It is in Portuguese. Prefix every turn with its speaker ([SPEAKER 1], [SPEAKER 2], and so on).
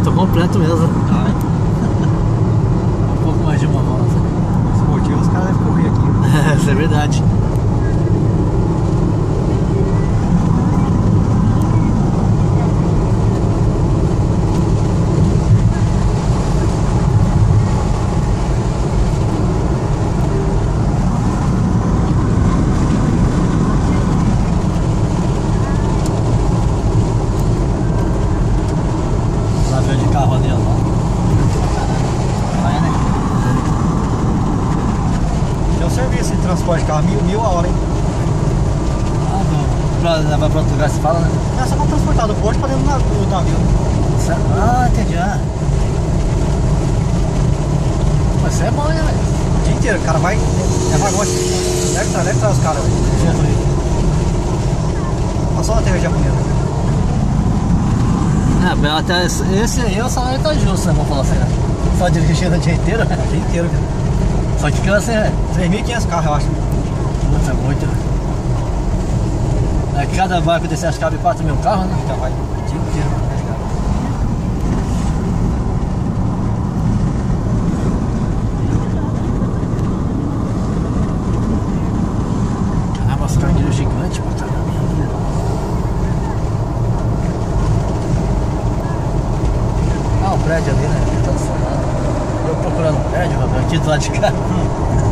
[SPEAKER 1] Tô completo mesmo.
[SPEAKER 2] Ah,
[SPEAKER 1] Um pouco mais de uma volta.
[SPEAKER 2] esportivo, os caras devem correr aqui.
[SPEAKER 1] Isso é verdade. Lá veio de carro ali, ó.
[SPEAKER 2] Vai, né? Tem um serviço de transporte de carro, mil a hora, hein?
[SPEAKER 1] Ah, não. Pra levar pra outro lugar, você fala, né?
[SPEAKER 2] É só pra transportar do porto pra dentro do navio.
[SPEAKER 1] Certo? Ah, entendi. Ah. Mas isso é bom, né, velho?
[SPEAKER 2] O dia inteiro, o cara vai, é vagote. Deve traz os caras, velho. Passou na TV japonesa.
[SPEAKER 1] É, até esse aí o salário tá justo, né? Vamos falar assim, né? Só dirigindo o dia inteiro, né?
[SPEAKER 2] O dia inteiro, cara.
[SPEAKER 1] Só que cansa, né?
[SPEAKER 2] 3.500 carros, eu acho.
[SPEAKER 1] Putz, é muito. É, cada barco desse acho que cabe 4.000 carros, né?
[SPEAKER 2] Já vai o dia inteiro carregado.
[SPEAKER 1] Caramba, as cargueiras gigantes pra caramba. Ah, o prédio ali, né? Tá falando. Eu procurando o prédio, rapaz, aqui do lado de cá.